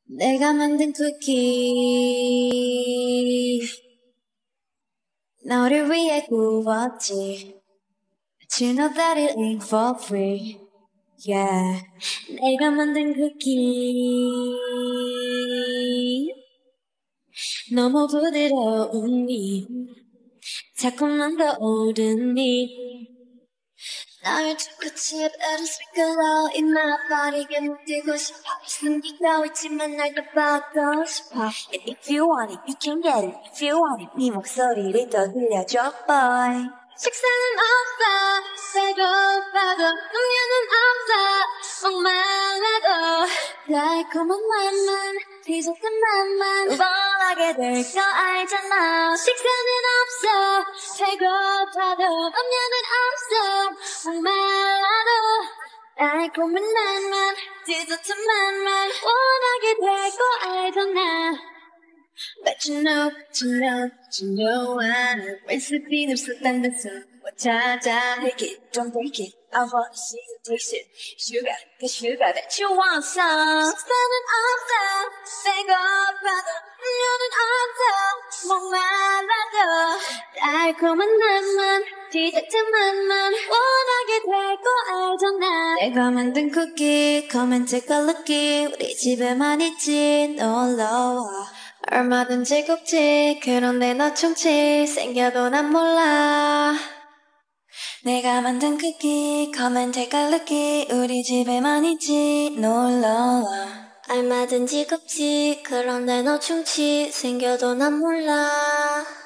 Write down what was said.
내가 만든 쿠키 너를 위해 구웠지 But you know that it ain't for free Yeah 내가 만든 쿠키 너무 부드러우니 자꾸만 더 오르니 날 두고 집에로 스끌러 In my body에 묻히고 싶어 숨기고 있지만 날 더 받고 싶어 And if you want it, you can get it If you want it, 네 목소리를 더 들려줘, boy 식사는 없어 배고파도 음료는 없어 목말라도 달콤한 맛만 디저트 맛만 원하게 될 거 알잖아 식사는 없어 배고파도 음료는 없어 목말라도 달콤한 맛만 디저트 맛만 원하게 될 거 알잖아 But you know I recipe 없었단 듯 찾아 Take it, don't break it I wanna see you taste it Sugar, the sugar that you want some 식사는 없어 배고파도 음료는 없어 목말라도 달콤한 맛만 디저트 맛만 원하게 될 거 알잖아 내가 만든 쿠키 Come and take a looky 우리 집에만 있지 놀러와 얼마든지 굽지 그런데 너 충치 생겨도 난 몰라 내가 만든 쿠키 Come and take a looky 우리 집에만 있지 놀러와 얼마든지 굽지 그런데 너 충치 생겨도 난 몰라